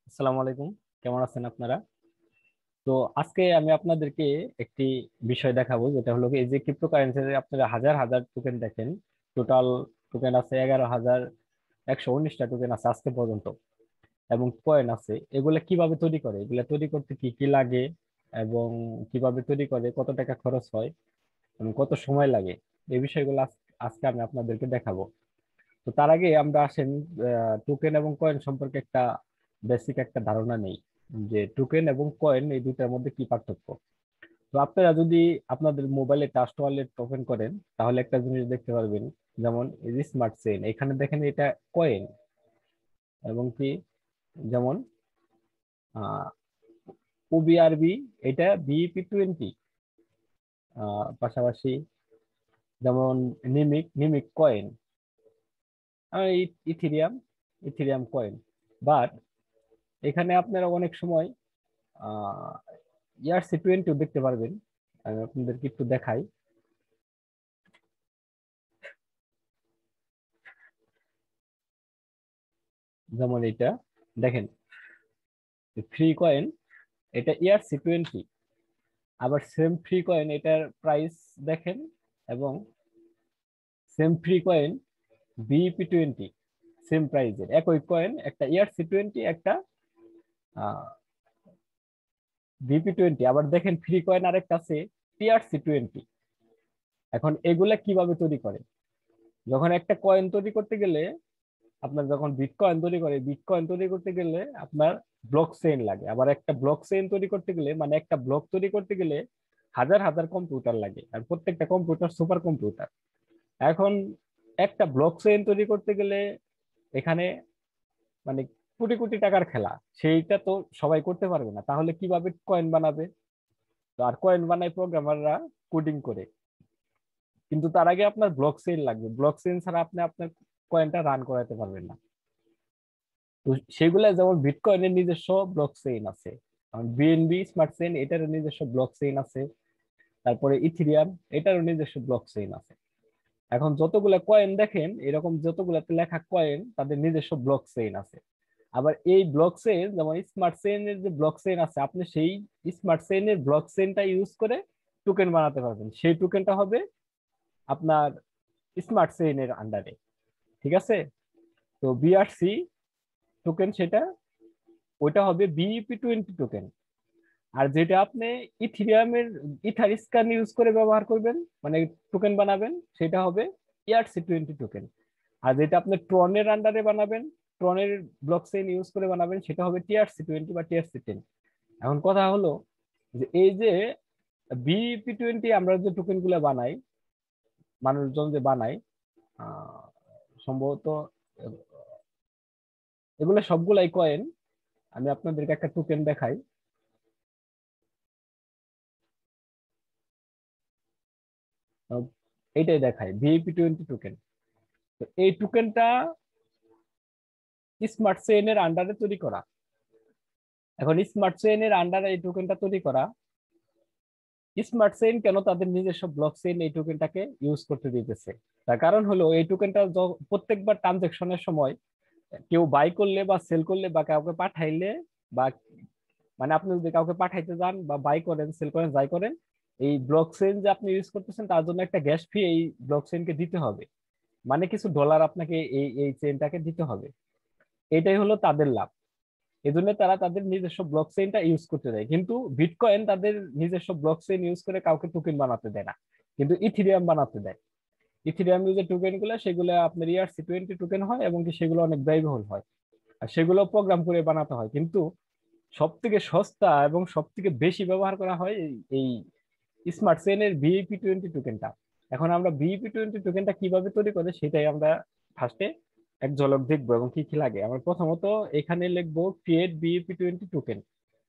আসসালামু আলাইকুম। কেমন আছেন আপনারা? তো আজকে আমি আপনাদেরকে একটি বিষয় দেখাবো, যেটা হলো এই যে ক্রিপ্টোকারেন্সিতে আপনারা হাজার হাজার টোকেন দেখেন। টোটাল টোকেন আছে 11,119টা টোকেন আছে আজকে পর্যন্ত, এবং কয়েন আছে। এগুলা কিভাবে তৈরি করে, এগুলা তৈরি করতে কি কি লাগে, এবং কিভাবে তৈরি করে, কত টাকা খরচ হয় এবং কত সময় লাগে, এই বিষয়গুলো আজকে আমি আপনাদেরকে দেখাবো। তো তার আগে আমরা আসেন টোকেন এবং কয়েন সম্পর্কে একটা বেসিক একটা ধারণা নেই, যে টোকেন এবং কয়েন এই দুইটার মধ্যে কি পার্থক্য। তো আপনারা যদি আপনাদের মোবাইলে ট্রাস্ট ওয়ালেট ওপেন করেন, তাহলে একটা জিনিস দেখতে পারবেন। যেমন এই যে স্মার্ট চেইন, এখানে দেখেন এটা কয়েন, এবং কি যেমন আহ ওবিআরবি, এটা বিইপি 20। পাশাপাশি যেমন নিমিক, নিমিক coin, Ethereum, Ethereum coin. But এখানে আপনারা অনেক সময় ERC-20 দেখতে পারবেন। আমি আপনাদেরকে একটু দেখাই। যেমন এটা দেখেন, ফ্রি কয়েন, এটা ERC-20। আবার সেম ফ্রি কয়েন, এটার প্রাইস দেখেন, এবং same free coin BEP 20, same প্রাইজের একই কয়েন, একটা ERC-20, একটা বিপি 20। আবার দেখেন ফ্রি কয়েন আরেকটা আছে TRC-20। এখন এগুলা কিভাবে তৈরি করে? যখন একটা কয়েন তৈরি করতে গেলে, আপনার যখন বিটকয়েন তৈরি করে, বিটকয়েন তৈরি করতে গেলে আপনার ব্লক চেইন লাগে। আবার একটা ব্লক চেইন তৈরি করতে গেলে, মানে একটা ব্লক তৈরি করতে গেলে হাজার হাজার কম্পিউটার লাগে, আর প্রত্যেকটা কম্পিউটার সুপার কম্পিউটার। এখন একটা ব্লক চেইন তৈরি করতে গেলে এখানে মানে কোটি কোটি টাকার খেলা। সেইটা তো সবাই করতে পারবে না, তাহলে কিভাবে কয়েন বানাবে? তো আর কয়েন বানায় প্রোগ্রামাররা, কোডিং করে। কিন্তু তার আগে আপনার ব্লক চেইন লাগবে, ব্লক চেইন ছাড়া আপনি আপনার কয়েনটা রান করাতে পারবেন না। তো সেগুলা যেমন বিটকয়েনের নিজস্ব ব্লক চেইন আছে, বিএনবি স্মার্ট চেইন, এটারও নিজস্ব ব্লক চেইন আছে। তারপরে ইথিরিয়াম, এটারও নিজস্ব ব্লক চেইন আছে। এখন যতগুলা কয়েন দেখেন, এরকম যতগুলাতে লেখা কয়েন, তাদের নিজস্ব ব্লক চেইন আছে। আবার এই ব্লক চেইন, যেমন স্মার্ট চেইনের যে ব্লক চেইন আছে, আপনি সেই স্মার্ট চেইনের ব্লক চেইনটা ইউজ করে টোকেন বানাতে পারবেন। সেই টোকেনটা হবে আপনার স্মার্ট চেইনের আন্ডারে। ঠিক আছে? তো বিআরসি টোকেন, সেটা ওইটা হবে বিইপি 20 টোকেন। আর যেটা আপনি ইথিরিয়ামের ইথার স্ক্যান ইউজ করে ব্যবহার করবেন, মানে টোকেন বানাবেন, সেটা হবে ERC-20 টোকেন। আর যেটা আপনি ট্রনের আন্ডারে বানাবেন, ট্রনের ব্লক চেইন ইউজ করে বানাবেন, সেটা হবে TRC-20 বা TRC-10। এখন কথা হলো যে এই যে বিইপি 20 আমরা যে টোকেন গুলা বানাই, মানুষজন যে বানায়, আহ, সম্ভবত আহ, এগুলো সবগুলাই কয়েন। আমি আপনাদেরকে একটা টোকেন দেখাই। আহ, এইটাই দেখায় বিইপি 20 টোকেন। তো এই টোকেনটা স্মার্ট চেইনের আন্ডারে তৈরি করা। এখন স্মার্ট চেইনের আন্ডারে এই টোকেনটা তৈরি করা, স্মার্ট চেইন কেন তাদের নিজস্ব ব্লক চেইন এই টোকেনটাকে ইউজ করতে দিতেছে? তার কারণ হলো এই টোকেনটা প্রত্যেকবার ট্রানজেকশনের সময় কেউ বাই করলে বা সেল করলে বা কাউকে পাঠাইলে, বা মানে আপনি যদি কাউকে পাঠাইতে যান বা বাই করেন, সেল করেন, যাই করেন, এই ব্লক চেইন যে আপনি ইউজ করতেছেন, তার জন্য একটা গ্যাস ফি এই ব্লক চেইনকে দিতে হবে। মানে কিছু ডলার আপনাকে এই এই চেইনটাকে দিতে হবে। এটাই হলো তাদের লাভ। এই জন্য তারা তাদের নিজস্ব ব্লক চেইনটা ইউজ করতে দেয়। কিন্তু বিটকয়েন তাদের নিজস্ব ব্লক চেইন ইউজ করে কাউকে টোকেন বানাতে দেয় না, কিন্তু ইথিরিয়াম বানাতে দেয়। ইথিরিয়াম যে টোকেন গুলো, সেগুলো আপনার ERC-20 টোকেন হয়, এবং কি সেগুলো অনেক ব্যয়বহুল হয়, আর সেগুলো প্রোগ্রাম করে বানাতে হয়। কিন্তু সব থেকে সস্তা এবং সব থেকে বেশি ব্যবহার করা হয় এই স্মার্ট চেইনের বিইপি 20 টোকেনটা। এখন আমরা বিইপি 20 টোকেনটা কিভাবে তৈরি করে, সেটাই আমরা ফার্স্টে এক ঝলক দেখবো, এবং কি কি লাগে। আমরা প্রথমত এখানে লিখবো ক্রিয়েট বিইপি 20 টোকেন।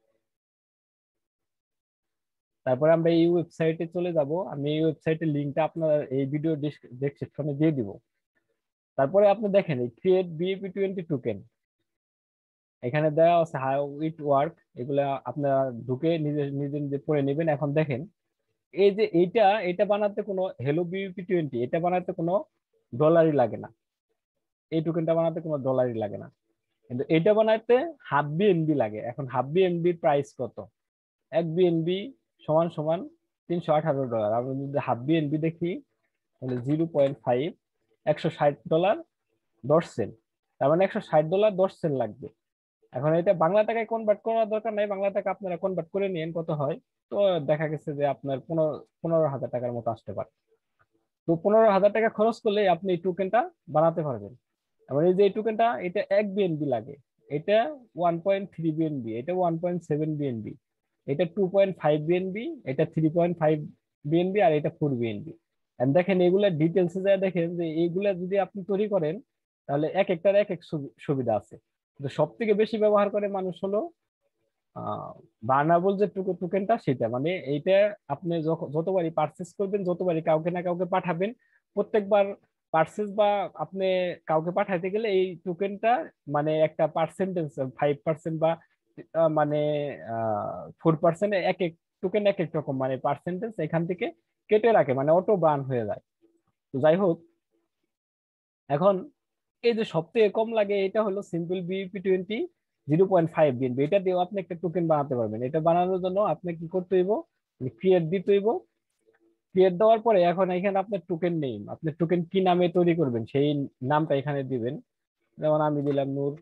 তারপরে আমরা এই ওয়েবসাইটে চলে যাব। আমি এই ওয়েবসাইটের লিঙ্কটা আপনার এই ভিডিও ডেসক্রিপশনে দিয়ে দিব। তারপরে আপনি দেখেন এই ক্রিয়েট বিইপি 20 টোকেন, এখানে দেওয়া আছে হাউ ইট ওয়ার্ক। এগুলা আপনারা ঢুকে নিজে নিজে নিজে পড়ে নেবেন। এখন দেখেন, এই যে এইটা, এটা বানাতে কোনো হ্যালো বিইপি 20, এটা বানাতে কোনো ডলারই লাগে না। এই টোকেনটা বানাতে কোনো ডলারই লাগে না। কিন্তু এটা বানাইতে হাফ বিএনবি লাগে। এখন হাফ বিএনবির প্রাইস কত? এক বিএনবি সমান সমান $318। আমরা যদি হাফ বিএনবি দেখি তাহলে 0.5, $160 10 সেন্ট। তার মানে $160 10 সেন্ট লাগবে। এখন এটা বাংলা টাকায় কনভার্ট করার দরকার নাই, বাংলা টাকা আপনারা কনভার্ট করে নিন কত হয়। তো দেখা গেছে যে আপনার 15,000 টাকার মতো আসতে পারে। তো 15,000 টাকা খরচ করলে আপনি এই টোকেনটা বানাতে পারবেন। এবার এই যে এই টোকেনটা, এটা 1 বিএনবি লাগে, এটা 1.3 বিএনবি, এটা 1.7 বিএনবি, এটা 2.5 বিএনবি, এটা 3.5 বিএনবি, আর এটা 4 বিএনবি। দেখেন এগুলা ডিটেলসে যা দেখেন যে এইগুলা যদি আপনি তৈরি করেন তাহলে এক একটার এক এক সুবিধা আছে। কিন্তু সব থেকে বেশি ব্যবহার করে মানুষ হলো বার্নাবল যে টোকেনটা, সেটা মানে এইটা আপনি যতবারই পারচেস করবেন, যতবারই কাউকে না কাউকে পাঠাবেন, প্রত্যেকবার পারচেস বা আপনি কাউকে পাঠাইতে গেলে এই টোকেনটা মানে একটা পার্সেন্টেজ 5% বা মানে 4%, এক এক টোকেন এক এক রকম মানে পার্সেন্টেজ এখান থেকে কেটে রাখে, মানে অটো বার্ন হয়ে যায়। তো যাই হোক, এখন এই যে সব থেকে কম লাগে এটা হলো সিম্পল বিপি 20 0.5 বিএনবি। এটা দিয়েও আপনি একটা টোকেন বানাতে পারবেন। এটা বানানোর জন্য আপনি কি করতে হইব, ক্রিয়েট দিতে হইব। ক্রিয়েট দেওয়ার পরে এখন এখানে আপনার টোকেন নেম, আপনি টোকেন কি নামে তৈরি করবেন সেই নামটা এখানে দিবেন। যেমন আমি দিলাম নূর,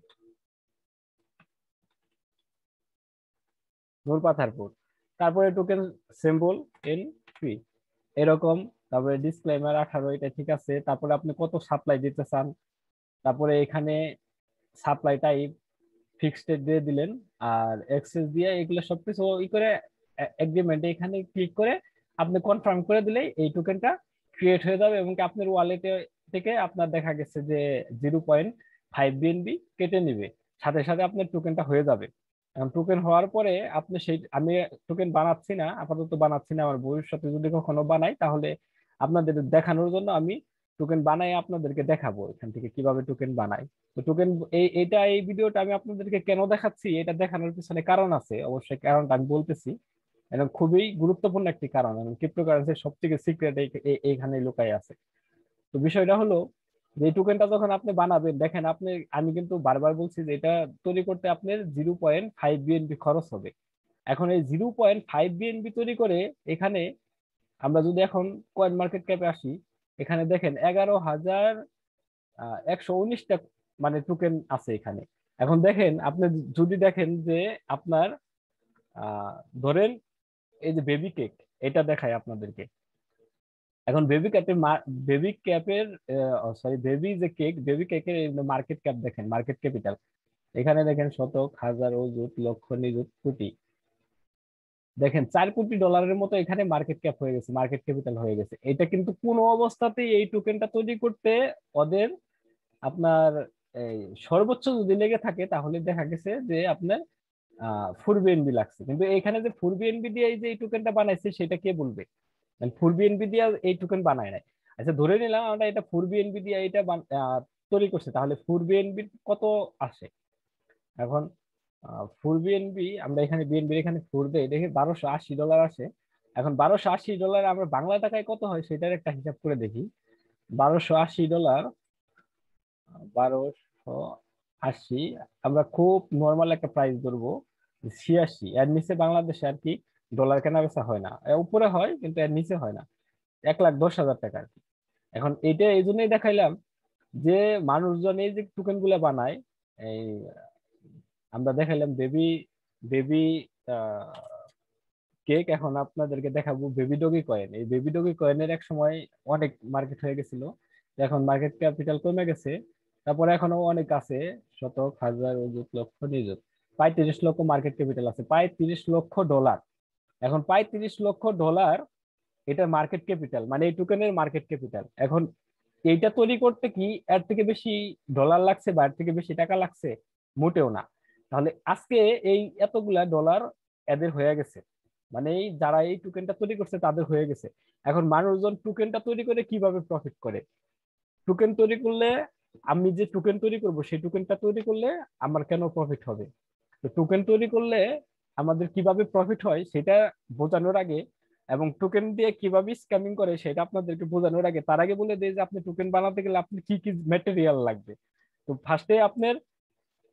নূর পাথারপুর। তারপরে টোকেন সিম্বল N3 এরকম। তারপরে ডিসক্লেমার 18, এটা ঠিক আছে। তারপরে আপনি কত সাপ্লাই দিতে চান, তারপরে এখানে সাপ্লাই টাইপ ফিক্সড দিয়ে দিলেন, আর এক্সেস দিয়ে এগুলো সবকিছু ই করে এগ্রিমেন্টে এখানে ক্লিক করে আপনি কনফার্ম করে দিলেই এই টোকেনটা ক্রিয়েট হয়ে যাবে, এবং আপনার ওয়ালেটে থেকে আপনার দেখা গেছে যে 0.5 বিএনবি কেটে নিবে, সাথে সাথে আপনার টোকেনটা হয়ে যাবে। এখন টোকেন হওয়ার পরে আপনি সেই, আমি টোকেন বানাচ্ছি না আপাতত, বানাচ্ছি না, আমার ভবিষ্যতে যদি কখনো বানাই তাহলে আপনাদের দেখানোর জন্য আমি টোকেন বানাই আপনাদেরকে দেখাবো এখান থেকে কিভাবে টোকেন বানাই। তো টোকেন এই ভিডিওটা আমি আপনাদেরকে কেন দেখাচ্ছি, এটা দেখানোর পিছনে কারণ আছে, অবশ্যই কারণটা আমি বলতেছি। এটা খুবই গুরুত্বপূর্ণ একটি কারণ, এবং ক্রিপ্টোকারেন্সির সব থেকে সিক্রেট এইখানে লুকাই আছে। তো বিষয়টা হলো যে এই টোকেনটা যখন আপনি বানাবেন, দেখেন আপনি, আমি কিন্তু বারবার বলছি যে এটা তৈরি করতে আপনার 0.5 বিএনবি খরচ হবে। এখন এই 0.5 বিএনবি তৈরি করে এখানে আমরা যদি এখন কয়েন মার্কেট ক্যাপে আসি, এখানে দেখেন 11,119টা মানে টোকেন আছে এখানে। এখন দেখেন আপনি যদি দেখেন যে আপনার আহ ধরেন এই যে বেবি কেক, এটা দেখায় আপনাদেরকে। এখন বেবি ক্যাপের সরি বেবি যে কেক, বেবি কেকের মার্কেট ক্যাপ দেখেন, মার্কেট ক্যাপিটাল এখানে দেখেন শতক, হাজার, অযুত, লক্ষ, নিযুত, কোটি। দেখেন $4 কোটি মতো এখানে মার্কেট ক্যাপ হয়ে গেছে, মার্কেট ক্যাপিটাল হয়ে গেছে। এটা কিন্তু কোনো অবস্থাতেই এই টোকেনটা তৈরি করতে ওদের আপনার এই সর্বোচ্চ যদি লেগে থাকে তাহলে দেখা গেছে যে আপনার 4 বিএনবি লাগছে। কিন্তু এখানে যে 4 বিএনবি দিয়ে এই যে এই টোকেনটা বানাইছে সেটা কে বলবে? 4 বিএনবি দিয়ে এই টোকেন বানায় নাই। আচ্ছা ধরে নিলাম আমরা এটা 4 বিএনবি দিয়ে এটা তৈরি করছে, তাহলে 4 বিএনবি কত আসে? এখন 4 বিএনবি, আমরা এখানে বিএনবি এখানে 4 দেই, দেখি $1,280 আসে। এখন $1,280 আমরা বাংলা টাকায় কত হয় সেটার একটা হিসাব করে দেখি। $1,280, 1,280, আমরা খুব নর্মাল একটা প্রাইস ধরবো 86। এর নিচে বাংলাদেশে আর কি ডলার কেনা বেচা হয় না, এর উপরে হয় কিন্তু এর নিচে হয় না। 1,10,000 টাকা আর কি। এখন এটা এই জন্যই দেখাইলাম যে মানুষজন এই যে টোকেন গুলা বানায়, এই আমরা দেখাইলাম বেবি বেবি কেক। এখন আপনাদেরকে দেখাবো বেবি ডগি কয়েন। এই বেবি ডগি কয়েনের এক সময় অনেক মার্কেট হয়ে গেছিল, এখন মার্কেট ক্যাপিটাল কমে গেছে। তারপরে এখনো অনেক আছে, শতক, হাজার, অযুত, লক্ষ, নিযুত, প্রায় 30 লক্ষ মার্কেট ক্যাপিটাল আছে, প্রায় $30 লক্ষ। এখন প্রায় $30 লক্ষ এটা মার্কেট ক্যাপিটাল, মানে এই টোকেনের মার্কেট ক্যাপিটাল। এখন এইটা তৈরি করতে কি এর থেকে বেশি ডলার লাগছে বা এর থেকে বেশি টাকা লাগছে? মোটেও না। তাহলে আজকে এই এতগুলা ডলার এদের হয়ে গেছে, মানে এই যারা এই টোকেনটা তৈরি করছে তাদের হয়ে গেছে। এখন মানুষজন টোকেনটা তৈরি করে কিভাবে প্রফিট করে? টোকেন তৈরি করলে, আমি যে টোকেন তৈরি করব সেই টোকেনটা তৈরি করলে আমার কেন প্রফিট হবে? তো টোকেন তৈরি করলে আমাদের কিভাবে প্রফিট হয় সেটা বোঝানোর আগে, এবং টোকেন দিয়ে কিভাবে স্ক্যামিং করে সেটা আপনাদেরকে বোঝানোর আগে, তার আগে বলে দেয় যে আপনি টোকেন বানাতে গেলে আপনি কি কি ম্যাটেরিয়াল লাগবে। তো ফার্স্টে আপনার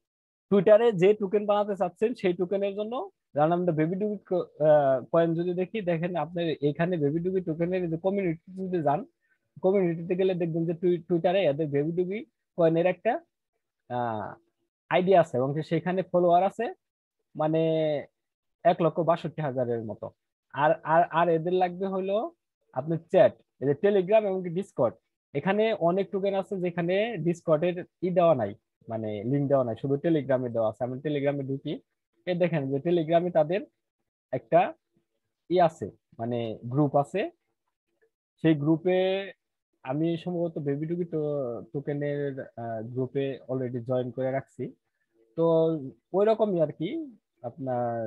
টুইটারে যে টোকেন বানাতে চাচ্ছেন সেই টোকেনের জন্য যার নামটা বেবি ডুবি কয়েন যদি দেখি, দেখেন আপনি এখানে বেবি ডুবি টোকেনের যে কমিউনিটি যদি যান, কমিউনিটিতে গেলে দেখবেন যে টুইটারে এদের বেবি ডুবি কয়েনের একটা আইডিয়া আছে এবং সেখানে ফলোয়ার আছে মানে 1,62,000-এর মতো। আর আর আর এদের লাগবে হলো আপনার চ্যাট, এদের টেলিগ্রাম এবং ডিসকর্ড। এখানে অনেক টোকেন আছে যেখানে ডিসকর্ডের দেওয়া নাই, মানে লিঙ্ক দেওয়া নাই, শুধু টেলিগ্রামে দেওয়া আছে। আমি টেলিগ্রামে ঢুকি, এ দেখেন যে টেলিগ্রামে তাদের একটা আছে, মানে গ্রুপ আছে। সেই গ্রুপে আমি সম্ভবত বেবি টুবি টোকেনের গ্রুপে অলরেডি জয়েন করে রাখছি। তো ওই রকমই আর কি, আপনার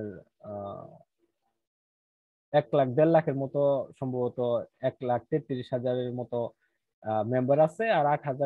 1 লাখ 1.5 লাখের মতো সম্ভবত, 1,33,000-এর মতো মেম্বার আছে, আর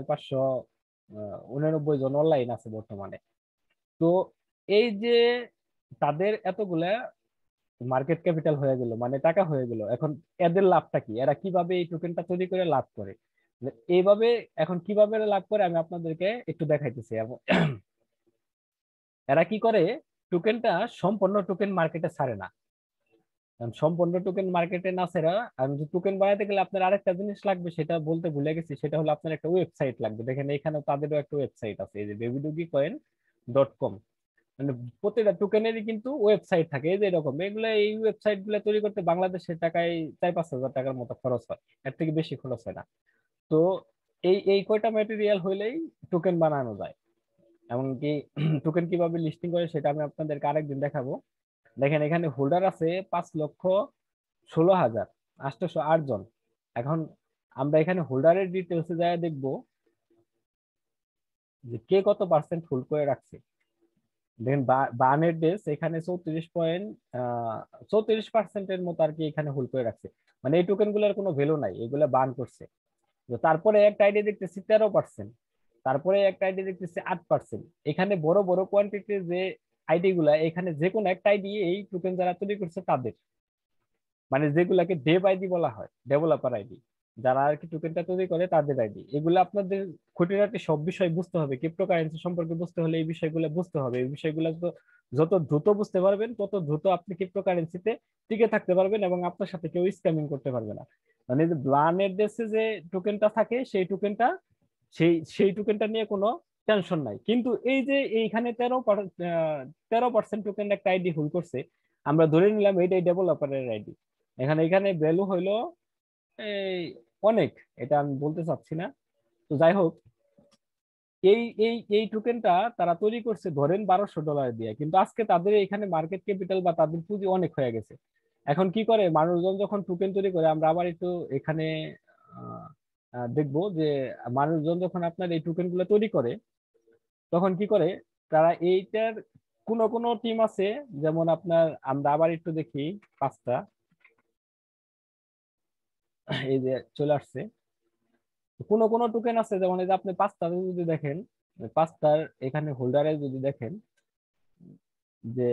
8,589 জন অনলাইন আছে বর্তমানে। তো এই যে তাদের এতগুলা মার্কেট ক্যাপিটাল হয়ে গেল, মানে টাকা হয়ে গেল, এখন এদের লাভটা কি, এরা কিভাবে এই টোকেনটা তৈরি করে লাভ করে, এইভাবে এখন কিভাবে লাভ করে আমি আপনাদেরকে একটু দেখাইতেছি। এবং এরা কি করে, টোকেনটা সম্পূর্ণ টোকেন মার্কেটে ছাড়ে না। কারণ সম্পূর্ণ টোকেন মার্কেটে না ছাড়া, আমি যে টোকেন বানাতে গেলে আপনার আরেকটা জিনিস লাগবে, সেটা বলতে ভুলে গেছি, সেটা হলো আপনার একটা ওয়েবসাইট লাগবে। দেখেন এখানে তাদেরও একটা ওয়েবসাইট আছে, এই যে babydogicoin.com। মানে প্রতিটা টোকেনেরই কিন্তু ওয়েবসাইট থাকে, এই যে এরকম এগুলো, এই ওয়েবসাইট গুলো তৈরি করতে বাংলাদেশের টাকায় 4-5 হাজার টাকার মতো খরচ হয়, এর থেকে বেশি খরচ হয় না। তো এই এই কয়টা ম্যাটেরিয়াল হইলেই টোকেন বানানো যায়। এমনকি টোকেন কিভাবে লিস্টিং করে সেটা আমি আপনাদেরকে আরেকদিন দেখাবো। দেখেন এখানে হোল্ডার আছে 5,16,808 জন। এখন আমরা এখানে হোল্ডারের ডিটেলসে যায় দেখবো যে কে কত পার্সেন্ট হোল্ড করে রাখছে। দেখেন বার্নের ডেস এখানে 34%-এর মতো আর কি এখানে হোল্ড করে রাখছে। মানে এই টোকেন গুলোর কোনো ভ্যালু নাই, এগুলা বার্ন করছে। তো তারপরে একটা আইডি দেখতেছি 13%, তারপরে একটা আইডি দেখতেছি 8%। এখানে বড় বড় কোয়ান্টিটির যে আইডি গুলা, এখানে যে কোনো একটা আইডি এই টোকেন যারা তৈরি করছে তাদের, মানে যেগুলাকে ডেভ আইডি বলা হয়, ডেভেলপার আইডি, যারা আর কি টোকেনটা তৈরি করে তাদের আইডি। এগুলো আপনাদের খুঁটিনাটি সব বিষয় বুঝতে হবে, ক্রিপ্টোকারেন্সি সম্পর্কে বুঝতে হলে এই বিষয়গুলো বুঝতে হবে। এই বিষয়গুলো তো যত দ্রুত বুঝতে পারবেন তত দ্রুত আপনি ক্রিপ্টোকারেন্সিতে টিকে থাকতে পারবেন এবং আপনার সাথে কেউ স্ক্যামিং করতে পারবে না। মানে যে ব্লানের দেশে যে টোকেনটা থাকে সেই টোকেনটা, সেই টোকেনটা নিয়ে কোনো টেনশন নাই। কিন্তু এই যে এইখানে 13% টোকেন একটা আইডি হোল্ড করছে, আমরা ধরে নিলাম এইটাই ডেভেলপারের আইডি। এখানে এখানে ভ্যালু হইলো এই অনেক, এটা আমি বলতে চাচ্ছি না। তো যাই হোক, এই এই এই টোকেনটা তারা তৈরি করছে ধরেন $1,200 দিয়ে, কিন্তু আজকে তাদের এখানে মার্কেট ক্যাপিটাল বা তাদের পুঁজি অনেক হয়ে গেছে। এখন কি করে মানুষজন যখন টোকেন তৈরি করে, আমরা আবার একটু এখানে দেখবো যে মানুষজন যখন আপনার এই টোকেন গুলো তৈরি করে তখন কি করে, তারা এইটার কোন কোন টিম আছে, যেমন আপনার আমরা আবার একটু দেখি 5টা, এই যে চলে আসছে। কোন কোন টোকেন আছে যেমন এই যে আপনি 5টা যদি দেখেন, 5টার এখানে হোল্ডারে যদি দেখেন যে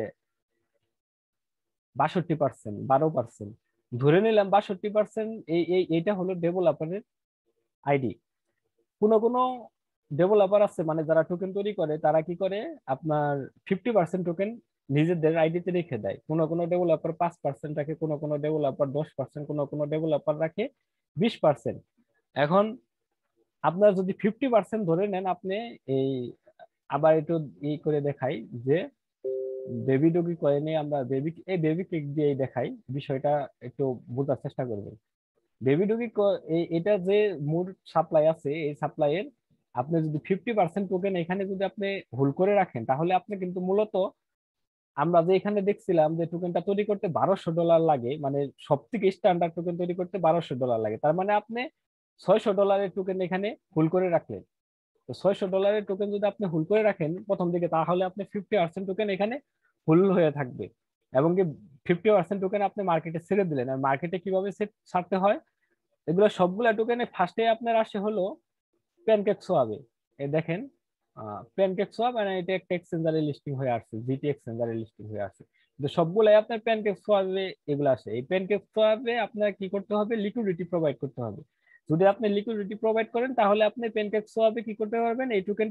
62%, 12%, ধরে নিলাম 62%, এইটা হলো ডেভেলপারের আইডি। কোন কোন ডেভেলপার আছে মানে যারা টোকেন তৈরি করে, তারা কি করে আপনার 50% টোকেন নিজেদের আইডিতে রেখে দেয়। কোন কোন ডেভেলপার 5% রাখে, কোন কোন ডেভেলপার 10%, কোন কোন ডেভেলপার রাখে 20%। এখন আপনার যদি 50% ধরে নেন আপনি, এই আবার একটু ই করে দেখাই যে বেবি ডগি কয়েনে আমরা বেবি কেক দিয়ে দেখাই, বিষয়টা একটু বোঝার চেষ্টা করবেন। বেবি ডগি এটা যে মূল সাপ্লাই আছে, এই সাপ্লাইয়ের আপনি যদি 50% টোকেন এখানে যদি আপনি হোল্ড করে রাখেন, তাহলে আপনি কিন্তু মূলত, আমরা যে এখানে দেখছিলাম যে টোকেনটা তৈরি করতে $1,200 লাগে, মানে সব থেকে স্ট্যান্ডার্ড টোকেন তৈরি করতে $1,200 লাগে, তার মানে আপনি $600 টোকেন এখানে হোল্ড করে রাখলেন। তো $600 টোকেন যদি আপনি হোল্ড করে রাখেন প্রথম দিকে, তাহলে আপনি 50% টোকেন এখানে হোল্ড হয়ে থাকবে। এবং কি 50% টোকেন আপনি মার্কেটে ছেড়ে দিলেন। আর মার্কেটে কিভাবে ছাড়তে হয়, এগুলো সবগুলা টোকেনে ফার্স্টে আপনার আসে হলো প্যানকেক সোয়াবে। এই দেখেন প্যানকেক সোয়াব, মানে এটা একটা এক্সচেঞ্জারে লিস্টিং হয়ে আসছে, জিটি এক্সচেঞ্জারে লিস্টিং হয়ে আসছে। কিন্তু সবগুলাই আপনার প্যানকেক সোয়াবে এগুলো আসে। এই প্যানকেক সোয়াবে আপনার কি করতে হবে, লিকুইডিটি প্রোভাইড করতে হবে। যদি আপনি লিকুইডিটি প্রোভাইড করেন তাহলে আপনি প্যানকেক সোয়াবে কি করতে পারবেন, এই টোকেনটা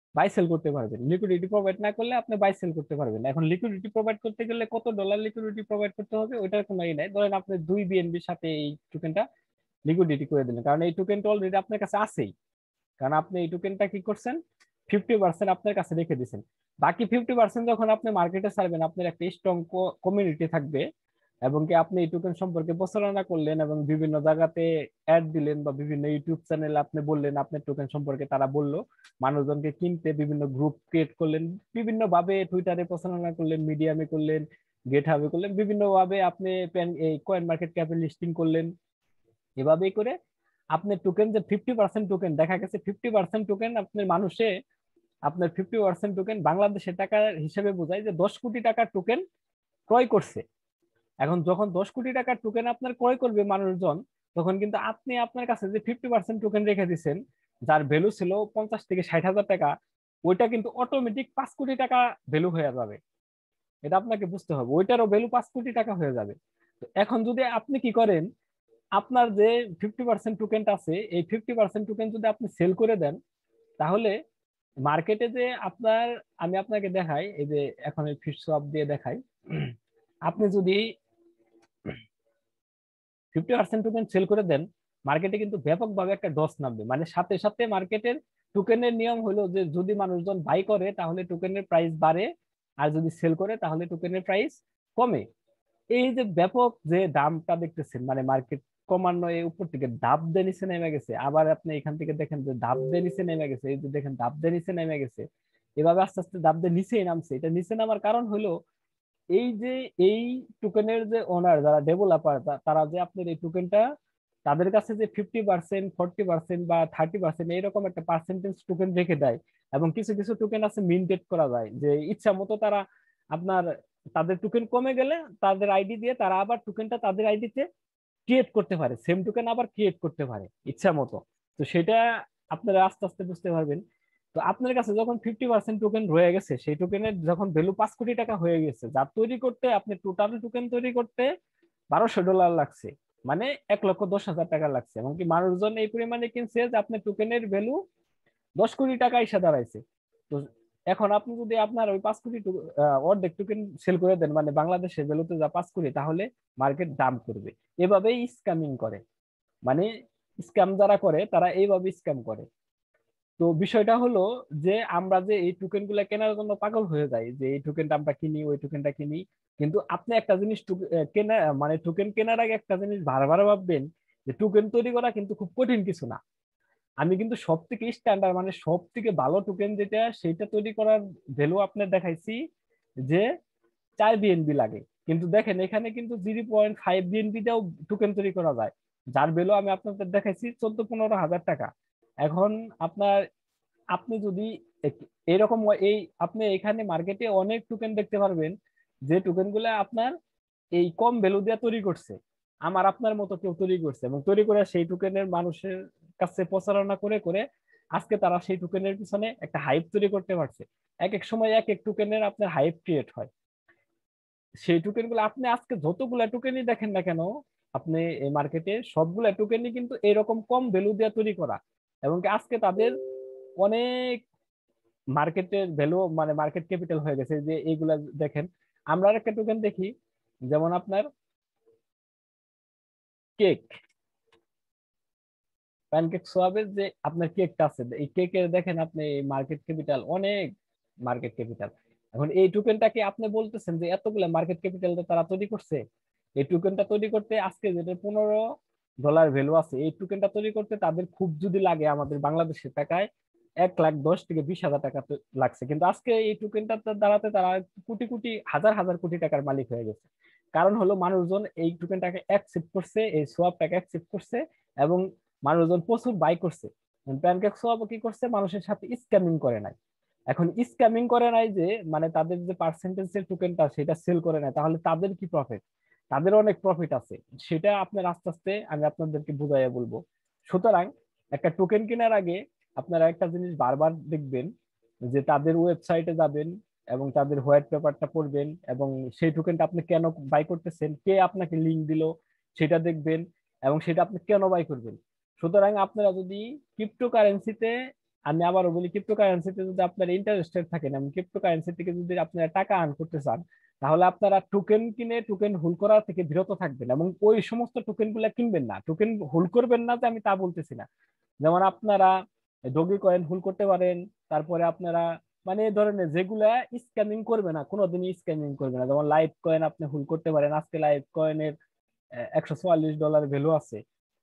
বাই সেল করতে পারবেন। লিকুইডিটি প্রোভাইড না করলে আপনি বাই সেল করতে পারবেন। এখন লিকুইডিটি প্রোভাইড করতে গেলে কত ডলার লিকুইডিটি প্রোভাইড করতে হবে ওইটার কোনো ই নাই। ধরেন আপনি 2 BNB সাথে এই টোকেনটা লিকুইডিটি করে দিলেন, কারণ এই টোকেনটা অলরেডি আপনার কাছে আছেই। কারণ আপনি এই টোকেনটা কি করছেন, 50% আপনার কাছে রেখে দিচ্ছেন। বাকি 50% যখন আপনি মার্কেটে ছাড়বেন, আপনার একটা স্ট্রং কমিউনিটি থাকবে, এবং কি আপনি এই টোকেন সম্পর্কে প্রচারণা করলেন এবং বিভিন্ন জায়গাতে অ্যাড দিলেন বা বিভিন্ন ইউটিউব চ্যানেলে আপনি বললেন আপনার টোকেন সম্পর্কে, তারা বললো মানুষজনকে কিনতে, বিভিন্ন গ্রুপ ক্রিয়েট করলেন, বিভিন্ন ভাবে টুইটারে প্রচারণা করলেন, মিডিয়ামে করলেন, গেট হাবে করলেন, বিভিন্ন ভাবে আপনি এই কয়েন মার্কেট ক্যাপে লিস্টিং করলেন। এভাবেই করে আপনার টোকেন যে 50% টোকেন, দেখা গেছে 50% টোকেন আপনার মানুষে, আপনার 50% টোকেন বাংলাদেশের টাকার হিসেবে বোঝায় যে 10 কোটি টাকার টোকেন ক্রয় করছে। এখন যখন 10 কোটি টাকার টোকেন আপনার ক্রয় করবে মানুষজন, তখন কিন্তু আপনি আপনার কাছে যে 50% টোকেন রেখে দিচ্ছেন, যার ভ্যালু ছিল 50 থেকে 60 হাজার টাকা, ওইটা কিন্তু অটোমেটিক 5 কোটি টাকা ভ্যালু হয়ে যাবে। এটা আপনাকে বুঝতে হবে, ওইটারও ভ্যালু 5 কোটি টাকা হয়ে যাবে। তো এখন যদি আপনি কি করেন, আপনার যে 50% টোকেনটা আছে, এই 50% টোকেন যদি আপনি সেল করে দেন, তাহলে মার্কেটে যে আপনার, আমি আপনাকে দেখাই, এই যে এখন এই ফিশ সোয়াপ দিয়ে দেখাই, আপনি যদি 50% টোকেন সেল করে দেন, মার্কেটে কিন্তু ব্যাপকভাবে একটা ডস নামবে। মানে সাথে সাথে মার্কেটের টোকেনের নিয়ম হলো যে যদি মানুষজন বাই করে তাহলে টোকেনের প্রাইস বাড়ে, আর যদি সেল করে তাহলে টোকেনের প্রাইস কমে। এই যে ব্যাপক যে দামটা দেখতেছেন, মানে মার্কেট ক্রমান্বয়ে উপর থেকে ধাপ দিয়ে নিচে নেমে গেছে, আবার আপনি এখান থেকে দেখেন যে ধাপ দিয়ে নিচে নেমে গেছে, এই যে দেখেন ধাপ দিয়ে নিচে নেমে গেছে, এভাবে আস্তে আস্তে ধাপ দিয়ে নিচেই নামছে। এটা নিচে নামার কারণ হলো এই যে এই টোকেনের যে ওনার, যারা ডেভেলপার, তারা যে আপনার এই টোকেনটা, তাদের কাছে যে 50%, 40% বা 30% এইরকম একটা পার্সেন্টেজ টোকেন রেখে দেয়। এবং কিছু কিছু টোকেন আছে মিনটেড করা যায়, যে ইচ্ছা মতো তারা আপনার, তাদের টোকেন কমে গেলে তাদের আইডি দিয়ে তারা আবার টোকেনটা তাদের আইডিতে ক্রিয়েট করতে পারে, সেম টোকেন আবার ক্রিয়েট করতে পারে ইচ্ছা মতো। তো সেটা আপনারা আস্তে আস্তে বুঝতে পারবেন। তো আপনার কাছে যখন 50% টোকেন রয়ে গেছে, সেই টোকেনের যখন ভ্যালু 5 কোটি টাকা হয়ে গেছে, যা তৈরি করতে আপনি টোটাল টোকেন তৈরি করতে $1200 লাগছে, মানে 1,10,000 টাকা লাগছে। এমনকি মানুষজন এই পরিমাণে কিনছে যে আপনার টোকেনের ভ্যালু 10 কোটি টাকা এসে দাঁড়াইছে। তো এখন আপনি যদি আপনার ওই 5 কোটি অর্ধেক টোকেন সেল করে দেন, মানে বাংলাদেশের ভ্যালুতে যা 5 কোটি, তাহলে মার্কেট দাম করবে। এভাবেই স্ক্যামিং করে, মানে স্ক্যাম যারা করে তারা এইভাবে স্ক্যাম করে। তো বিষয়টা হলো যে আমরা যে এই টোকেন গুলা কেনার জন্য পাগল হয়ে যাই, যে এই টোকেনটা আমরা কিনি, ওই টোকেনটা কিনি, কিন্তু আপনি একটা জিনিস কেনা, মানে টোকেন কেনার আগে একটা জিনিস বারবার ভাববেন, যে টোকেন তৈরি করা কিন্তু খুব কঠিন কিছু না। আমি কিন্তু সব থেকে স্ট্যান্ডার্ড, মানে সব থেকে ভালো টোকেন যেটা, সেটা তৈরি করার ভ্যালু আপনার দেখাইছি, যে 4 BNB লাগে। কিন্তু দেখেন এখানে কিন্তু 0.5 BNB তেও টোকেন তৈরি করা যায়, যার ভ্যালু আমি আপনাদের দেখাইছি 14-15 হাজার টাকা। এখন আপনার, আপনি যদি এরকম এই, আপনি এখানে মার্কেটে অনেক টোকেন দেখতে পারবেন, যে টোকেন গুলা আপনার এই কম ভ্যালু দিয়ে তৈরি করছে, আমার আপনার মতো কেউ তৈরি করছে, এবং তৈরি করে সেই টোকেনের মানুষের কাছে প্রচারণা করে করে আজকে তারা সেই টোকেনের পিছনে একটা হাইপ তৈরি করতে পারছে। এক এক সময় এক এক টোকেনের আপনার হাইপ ক্রিয়েট হয়। সেই টোকেন গুলো আপনি আজকে যতগুলা টোকেনই দেখেন না কেন, আপনি এই মার্কেটে সবগুলা টোকেনই কিন্তু এরকম কম ভ্যালু দিয়ে তৈরি করা, এবং কি আজকে তাদের অনেক মার্কেটের ভ্যালু, মানে মার্কেট ক্যাপিটাল হয়ে গেছে। যে এইগুলা দেখেন, আমরা একটা টোকেন দেখি, যেমন আপনার কেক, প্যানকেক সোয়াবের যে আপনার কেকটা আছে, এই কেকের দেখেন আপনি মার্কেট ক্যাপিটাল অনেক, মার্কেট ক্যাপিটাল। এখন এই টোকেনটাকে আপনি বলতেছেন যে এতগুলো মার্কেট ক্যাপিটাল তারা তৈরি করছে, এই টোকেনটা তৈরি করতে আজকে যেটা $15 ভ্যালু আছে, এই টোকেনটা তৈরি করতে তাদের খুব যদি লাগে আমাদের বাংলাদেশের টাকায় 1,10,000 থেকে 20,000 টাকা লাগছে, কিন্তু আজকে এই টোকেনটা দাঁড়াতে তারা কোটি কোটি, হাজার হাজার কোটি টাকার মালিক হয়ে গেছে। কারণ হলো মানুষজন এই টোকেনটাকে অ্যাকসেপ্ট করছে, এই সোয়াপটাকে অ্যাকসেপ্ট করছে, এবং মানুষজন প্রচুর বাই করছে। প্যানকেক সোয়াপ কি করছে, মানুষের সাথে স্ক্যামিং করে নাই। এখন স্ক্যামিং করে নাই যে, মানে তাদের যে পার্সেন্টেজের টোকেনটা সেটা সেল করে নাই, তাহলে তাদের কি প্রফিট? তাদের অনেক প্রফিট আছে, সেটা আপনার আস্তে আস্তে আমি আপনাদেরকে বুঝাইয়া বলবো। সুতরাং একটা টোকেন কেনার আগে আপনারা একটা জিনিস বারবার দেখবেন, যে তাদের ওয়েবসাইটে যাবেন এবং তাদের হোয়াইট পেপারটা পড়বেন, এবং সেই টোকেনটা আপনি কেন বাই করতেছেন, কে আপনাকে লিঙ্ক দিল সেটা দেখবেন, এবং সেটা আপনি কেন বাই করবেন। সুতরাং আপনারা যদি ক্রিপ্টোকারেন্সিতে আমি আবারও বলি, ক্রিপ্টোকারেন্সিতে যদি আপনারা ইন্টারেস্টেড থাকেন এবং ক্রিপ্টোকারেন্সি থেকে যদি আপনারা টাকা আর্ন করতে চান, তাহলে আপনারা টোকেন কিনে টোকেন হোল্ড করা থেকে বিরত থাকবেন এবং ওই সমস্ত টোকেন গুলা কিনবেন না। টোকেন হোল্ড করবেন না যে আমি তা বলতেছি না। যেমন আপনারা ডগি কয়েন হোল্ড করতে পারেন, তারপরে আপনারা মানে এই ধরনের যেগুলা স্ক্যামিং করবে না, কোনোদিনই স্ক্যামিং করবে না, যেমন লাইভ কয়েন আপনি হোল্ড করতে পারেন। আজকে লাইভ কয়েনের $144 ভ্যালু আছে।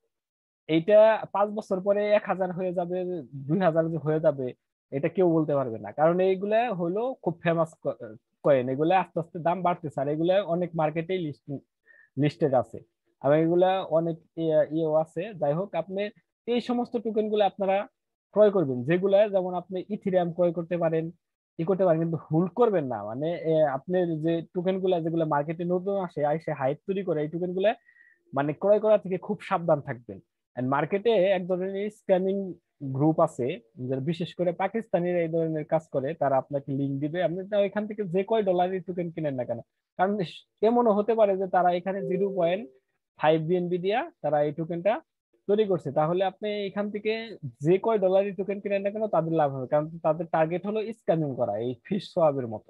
এইটা 5 বছর পরে 1,000 হয়ে যাবে, 2,000 যে হয়ে যাবে, এটা কেউ বলতে পারবে না, কারণ এইগুলা হলো খুব ফেমাস কয়েন। এগুলা আস্তে আস্তে দাম বাড়তেছে, আর এগুলা অনেক মার্কেটেই লিস্টেড আছে, আর এগুলা অনেক ইয়েও আছে। যাই হোক, আপনি এই সমস্ত টোকেন গুলো আপনারা ক্রয় করবেন, যেগুলা যেমন আপনি ইথিরিয়াম ক্রয় করতে পারেন, করতে পারেন, কিন্তু হোল্ড করবেন না। মানে আপনার যে টোকেন গুলা যেগুলো মার্কেটে নতুন আসে আইসে হাইপ তৈরি করে, এই টোকেন গুলা মানে ক্রয় করা থেকে খুব সাবধান থাকবেন। মার্কেটে এক ধরনের স্ক্যামিং গ্রুপ আছে, যারা বিশেষ করে পাকিস্তানিরা এই ধরনের কাজ করে। তারা আপনাকে লিঙ্ক দিবে, আপনি এখান থেকে যে কয় ডলারের টোকেন কিনেন না কেন, কারণ এমনও হতে পারে যে তারা এখানে 0.5 BNB দিয়া তারা এই টোকেনটা তৈরি করছে, তাহলে আপনি এখান থেকে যে কয় ডলারের টোকেন কিনেন না কেন তাদের লাভ হবে, কারণ তাদের টার্গেট হলো স্ক্যামিং করা, এই ফিশ সোয়াবের মতো।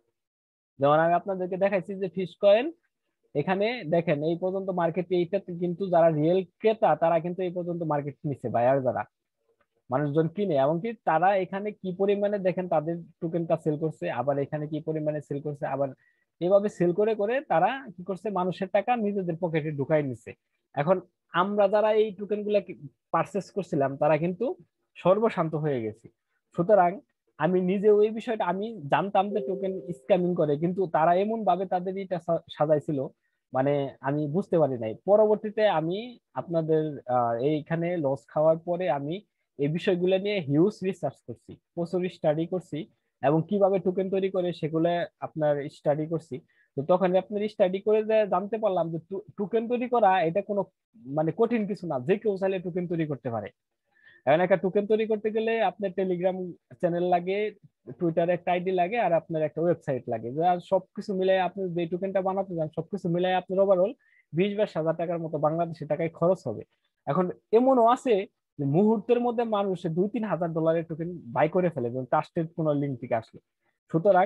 যেমন আমি আপনাদেরকে দেখাইছি যে ফিশ কয়েন, এখানে দেখেন এই পর্যন্ত মার্কেটে এইটাতে কিন্তু যারা রিয়েল ক্রেতা তারা কিন্তু এই পর্যন্ত মার্কেট নিচ্ছে, বায়ার যারা মানুষজন কিনে, এমনকি তারা এখানে কি পরিমাণে দেখেন তাদের টোকেনটা সেল করছে, আবার এখানে কি পরিমাণে সেল করছে, আবার এভাবে সেল করে করে তারা কি করছে, মানুষের টাকা নিজেদের পকেটে ঢুকাই নিচ্ছে। এখন আমরা যারা এই টোকেন গুলা পারচেস করছিলাম তারা কিন্তু সর্বশান্ত হয়ে গেছি। সুতরাং আমি নিজে ওই বিষয়টা আমি জানতাম যে টোকেন স্ক্যামিং করে, কিন্তু তারা এমন ভাবে তাদের এটা সাজাইছিল, মানে আমি বুঝতে পারি নাই। পরবর্তীতে আমি আপনাদের এইখানে লস খাওয়ার পরে আমি এই বিষয়গুলো নিয়ে হিউজ রিসার্চ করছি, প্রচুর স্টাডি করছি, এবং কিভাবে টোকেন তৈরি করে সেগুলো আপনার স্টাডি করছি। তো তখন আপনার স্টাডি করে যে জানতে পারলাম যে টোকেন তৈরি করা এটা কোনো মানে কঠিন কিছু না, যে কেউ চাইলে টোকেন তৈরি করতে পারে। এখন একটা টোকেন তৈরি করতে গেলে আপনার টেলিগ্রাম চ্যানেল লাগে, টুইটারে একটা আইডি লাগে, আর আপনার একটা ওয়েবসাইট লাগে, যা সবকিছু মিলাই আপনি যে টোকেনটা বানাতে যান সবকিছু মিলাই আপনার ওভারঅল 20-22 হাজার টাকার মতো বাংলাদেশি টাকায় খরচ হবে। এখন এমনও আছে যে মুহূর্তের মধ্যে মানুষ 2-3 হাজার ডলারের টোকেন বাই করে ফেলে, ট্রাস্টেড কোনো লিঙ্ক থেকে আসলে। সুতরাং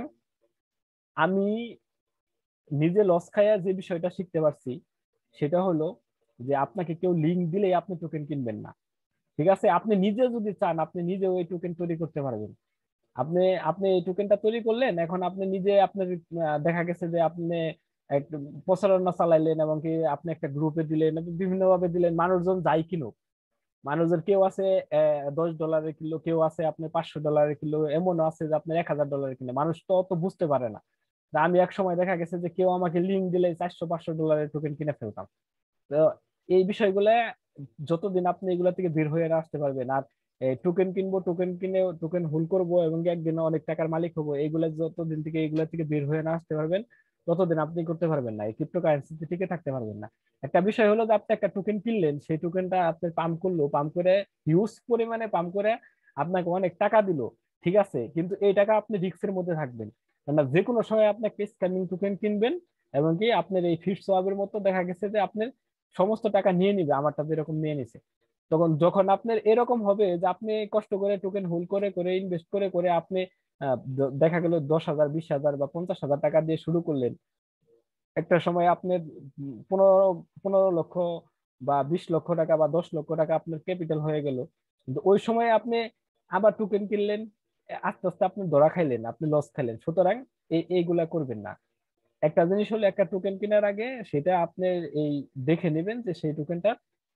আমি নিজে লস খাইয়া যে বিষয়টা শিখতে পারছি সেটা হলো যে আপনাকে কেউ লিঙ্ক দিলেই আপনি টোকেন কিনবেন না। ঠিক আছে, আপনি নিজে যদি চান আপনি নিজে ওই টোকেন তৈরি করতে পারবেন। আপনি আপনি এই টোকেনটা তৈরি করলেন, এখন আপনি নিজে আপনার দেখা গেছে যে আপনি এক প্রচারণা চালাইলেন, এবং কি আপনি একটা গ্রুপে দিলেন, বিভিন্ন ভাবে দিলেন, মানুষজন যাই কিনুক। মানুষজন কেউ আছে $10 কিলো, কেউ আছে আপনি $500 কিলো, এমনও আছে যে আপনার $1,000 কিনে। মানুষ তো অত বুঝতে পারে না। তা আমি এক সময় দেখা গেছে যে কেউ আমাকে লিঙ্ক দিলে 400-500 ডলারের টোকেন কিনে ফেলতাম। তো এই বিষয়গুলো যতদিন আপনি এগুলা থেকে বের হয়ে না আসতে পারবেন, আর টোকেন কিনবো, টোকেন কিনে টোকেন হোল্ড করবো এবং একদিন অনেক টাকার মালিক হবো, এইগুলা যতদিন থেকে এগুলা থেকে বের হয়ে না আসতে পারবেন ততদিন আপনি করতে পারবেন না, এই ক্রিপ্টো কারেন্সিতে টিকে থাকতে পারবেন না। একটা বিষয় হলো যে আপনি একটা টোকেন কিনলেন, সেই টোকেনটা আপনি পাম্প করলো, পাম্প করে হিউজ পরিমাণে পাম্প করে আপনাকে অনেক টাকা দিল, ঠিক আছে, কিন্তু এই টাকা আপনি রিস্কের মধ্যে থাকবেন, কেননা যে কোনো সময় আপনি একটা স্ক্যামিং টোকেন কিনবেন, এবং কি আপনার এই ফিশ সোয়াবের মতো দেখা গেছে যে আপনার সমস্ত টাকা নিয়ে নিবে, আমারটা যেরকম নিয়ে নিছে। তখন যখন আপনার এরকম হবে যে আপনি কষ্ট করে টোকেন হোল্ড করে করে ইনভেস্ট করে করে আপনি দেখা গেল 10,000, 20,000 বা 50,000 টাকা দিয়ে শুরু করলেন, একটা সময় আপনার 15 15 লক্ষ বা 20 লক্ষ টাকা বা 10 লক্ষ টাকা আপনার ক্যাপিটাল হয়ে গেল। কিন্তু ওই সময় আপনি আবার টোকেন কিনলেন, আস্তে আস্তে আপনি ধরা খাইলেন, আপনি লস খাইলেন। সুতরাং এইগুলা করবেন না। একটা জিনিস হলো, একটা টোকেন কেনার আগে সেটা আপনি এই দেখে নেবেন যে সেই টোকেনটা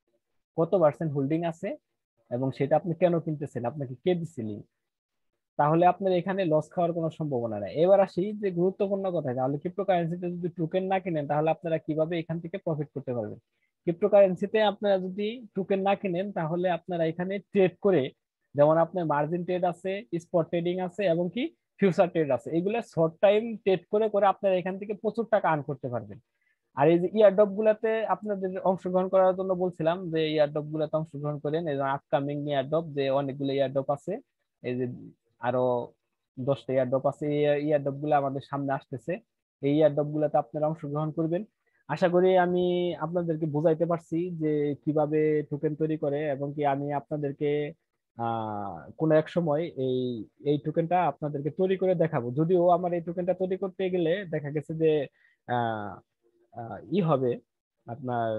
কত পার্সেন্ট হোল্ডিং আছে, এবং সেটা আপনি কেন কিনতেছেন, আপনাকে কে দিচ্ছে। তাহলে আপনার এখানে লস খাওয়ার কোনো সম্ভাবনা নেই। এবার আসি যে গুরুত্বপূর্ণ কথা, তাহলে ক্রিপ্টোকারেন্সিতে যদি টোকেন না কিনেন তাহলে আপনারা কিভাবে এখান থেকে প্রফিট করতে পারবেন। ক্রিপ্টোকারেন্সিতে আপনারা যদি টোকেন না কিনেন তাহলে আপনারা এখানে ট্রেড করে, যেমন আপনার মার্জিন ট্রেড আছে, স্পট ট্রেডিং আছে, এবং কি ফিউচার ট্রেড আছে, এগুলো শর্ট টাইম ট্রেড করে করে আপনারা এখান থেকে প্রচুর টাকা আর্ন করতে পারবেন। আর এই যে ইয়ারড্রপ গুলাতে আপনাদের অংশগ্রহণ করার জন্য বলছিলাম যে ইয়ারড্রপ গুলাতে অংশগ্রহণ করেন, এই আপকামিং ইয়ারড্রপ যে অনেকগুলো ইয়ারড্রপ আছে, এই যে আরো 10টা ইয়ারড্রপ আছে, এই ইয়ারড্রপ গুলো আমাদের সামনে আসতেছে, এই ইয়ারড্রপ গুলাতে আপনারা অংশগ্রহণ করবেন। আশা করি আমি আপনাদেরকে বোঝাইতে পারছি যে কিভাবে টোকেন তৈরি করে, এবং কি আমি আপনাদেরকে কোনো এক সময় এই এই টোকেনটা আপনাদেরকে তৈরি করে দেখাবো। যদিও আমার এই টোকেনটা তৈরি করতে গেলে দেখা গেছে যে আহ, ই হবে আপনার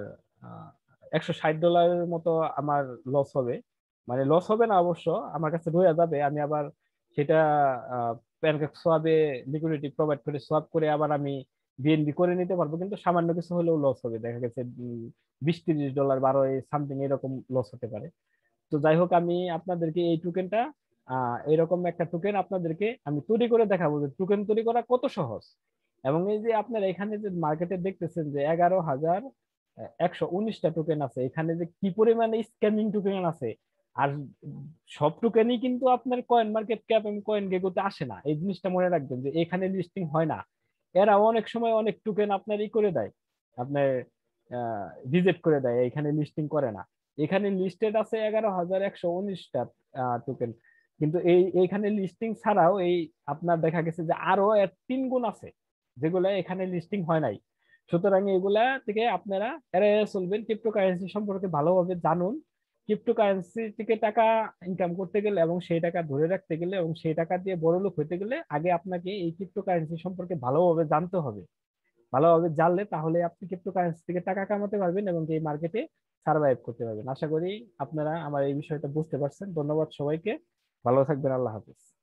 $160 মতো আমার লস হবে। মানে লস হবে না অবশ্য, আমার কাছে রয়ে যাবে, আমি আবার সেটা প্যানকেক সোয়াবে লিকুইডিটি প্রোভাইড করে সোয়াপ করে আবার আমি বিএনবি করে নিতে পারবো, কিন্তু সামান্য কিছু হলেও লস হবে, দেখা গেছে $20-30 12 সামথিং এরকম লস হতে পারে। তো যাই হোক, আমি আপনাদেরকে এই টোকেনটা এরকম একটা টোকেন আপনাদেরকে আমি তৈরি করে দেখাবো যে টোকেন তৈরি করা কত সহজ। এবং এই যে আপনারা এখানে যে মার্কেটে দেখতেছেন যে 11,119টা টোকেন আছে, এখানে যে কি পরিমাণে স্ক্যামিং টোকেন আছে। আর সব টোকেনই কিন্তু আপনার কয়েন মার্কেট ক্যাপ এবং কয়েন গেগোতে আসে না, এই জিনিসটা মনে রাখবেন যে এখানে লিস্টিং হয় না। এরা অনেক সময় অনেক টোকেন আপনার ই করে দেয়, আপনার রিজেক্ট করে দেয়, এখানে লিস্টিং করে না। এখানে লিস্টেড আছে 11,119টা টোকেন, কিন্তু এইখানে লিস্টিং ছাড়াও এই আপনার দেখা গেছে যে আরো এর 3 গুণ আছে যেগুলা এখানে লিস্টিং হয় নাই। সুতরাং এগুলা থেকে আপনারা এড়িয়ে চলবেন, ক্রিপ্টোকারেন্সি সম্পর্কে ভালোভাবে জানুন। ক্রিপ্টোকারেন্সি থেকে টাকা ইনকাম করতে গেলে এবং সেই টাকা ধরে রাখতে গেলে এবং সেই টাকা দিয়ে বড়লোক হতে গেলে আগে আপনাকে এই ক্রিপ্টোকারেন্সি সম্পর্কে ভালোভাবে জানতে হবে। ভালোভাবে জানলে তাহলে আপনি ক্রিপ্টোকারেন্সি থেকে টাকা কামাতে পারবেন এবং এই মার্কেটে সার্ভাইভ করতে পারবেন। আশা করি আপনারা আমার এই বিষয়টা বুঝতে পারছেন। ধন্যবাদ সবাইকে, ভালো থাকবেন, আল্লাহ হাফিজ।